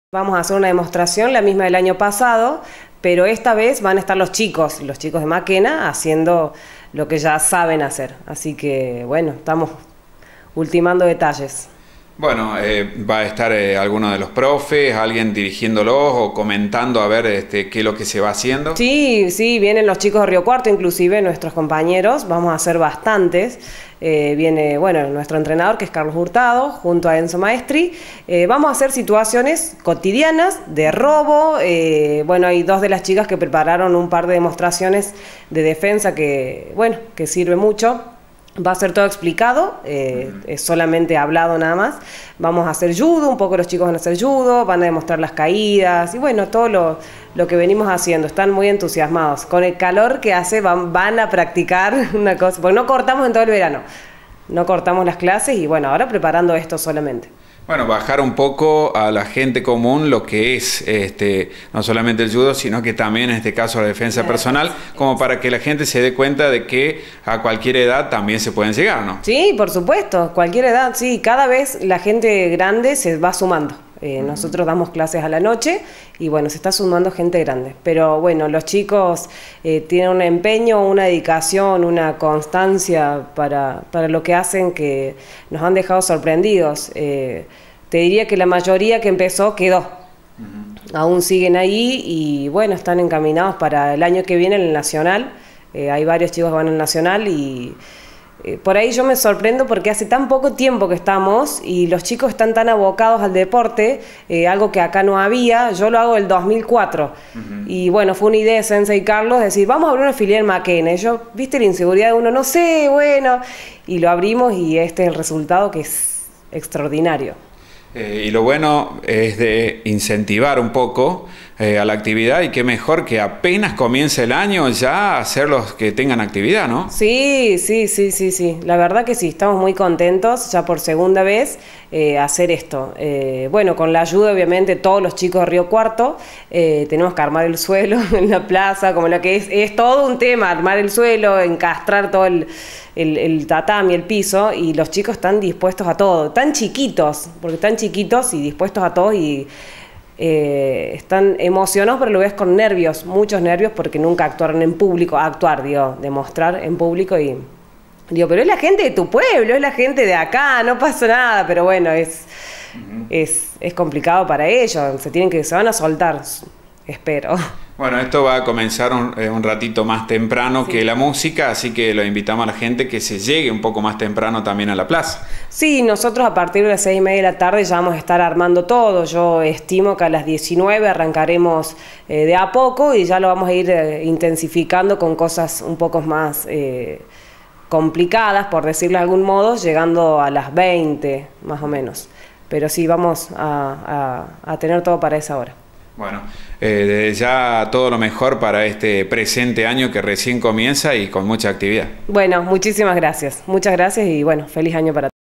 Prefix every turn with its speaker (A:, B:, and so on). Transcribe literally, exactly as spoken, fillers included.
A: Vamos a hacer una demostración, la misma del año pasado, pero esta vez van a estar los chicos, los chicos de Maquena, haciendo lo que ya saben hacer. Así que, bueno, estamos ultimando detalles.
B: Bueno, eh, va a estar eh, alguno de los profes, alguien dirigiéndolos o comentando a ver este, qué es lo que se va haciendo.
A: Sí, sí, vienen los chicos de Río Cuarto, inclusive nuestros compañeros, vamos a hacer bastantes. Eh, viene, bueno, nuestro entrenador, que es Carlos Hurtado, junto a Enzo Maestri. Eh, vamos a hacer situaciones cotidianas de robo. Eh, bueno, hay dos de las chicas que prepararon un par de demostraciones de defensa que, bueno, que sirve mucho. Va a ser todo explicado, eh, es solamente hablado nada más. Vamos a hacer judo, un poco los chicos van a hacer judo, van a demostrar las caídas y bueno, todo lo, lo que venimos haciendo. Están muy entusiasmados. Con el calor que hace van, van a practicar una cosa, porque no cortamos en todo el verano. No cortamos las clases y bueno, ahora preparando esto solamente.
B: Bueno, bajar un poco a la gente común lo que es este, no solamente el judo, sino que también en este caso la defensa personal, como para que la gente se dé cuenta de que a cualquier edad también se pueden llegar, ¿no?
A: Sí, por supuesto, cualquier edad, sí. Cada vez la gente grande se va sumando. Eh, nosotros damos clases a la noche y bueno, se está sumando gente grande. Pero bueno, los chicos eh, tienen un empeño, una dedicación, una constancia para, para lo que hacen que nos han dejado sorprendidos. Eh, te diría que la mayoría que empezó quedó. Uh-huh. Aún siguen ahí y bueno, están encaminados para el año que viene en el Nacional. Eh, hay varios chicos que van al Nacional y... Eh, por ahí yo me sorprendo porque hace tan poco tiempo que estamos y los chicos están tan abocados al deporte, eh, algo que acá no había. Yo lo hago el dos mil cuatro. Uh-huh. Y bueno, fue una idea de Sensei Carlos decir, vamos a abrir una filial en Maquena. Y yo, viste la inseguridad de uno, no sé, bueno, y lo abrimos y este es el resultado que es extraordinario.
B: Eh, y lo bueno es de incentivar un poco eh, a la actividad y qué mejor que apenas comience el año ya hacerlos que tengan actividad, ¿no?
A: Sí, sí, sí, sí, sí. La verdad que sí, estamos muy contentos ya por segunda vez eh, hacer esto. Eh, bueno, con la ayuda obviamente de todos los chicos de Río Cuarto, eh, tenemos que armar el suelo en la plaza, como la que es, es todo un tema, armar el suelo, encastrar todo el... El, el tatami, el piso, y los chicos están dispuestos a todo, tan chiquitos, porque están chiquitos y dispuestos a todo y eh, están emocionados, pero lo ves con nervios, muchos nervios, porque nunca actuaron en público, actuar, digo, demostrar en público y digo, pero es la gente de tu pueblo, es la gente de acá, no pasa nada, pero bueno, es, uh-huh. es, es complicado para ellos, se tienen que, se van a soltar, espero.
B: Bueno, esto va a comenzar un, eh, un ratito más temprano sí. que la música, así que lo invitamos a la gente que se llegue un poco más temprano también a la plaza.
A: Sí, nosotros a partir de las seis y media de la tarde ya vamos a estar armando todo. Yo estimo que a las diecinueve arrancaremos eh, de a poco y ya lo vamos a ir eh, intensificando con cosas un poco más eh, complicadas, por decirlo de algún modo, llegando a las veinte más o menos. Pero sí, vamos a, a, a tener todo para esa hora.
B: Bueno, eh, desde ya todo lo mejor para este presente año que recién comienza y con mucha actividad.
A: Bueno, muchísimas gracias. Muchas gracias y bueno, feliz año para todos.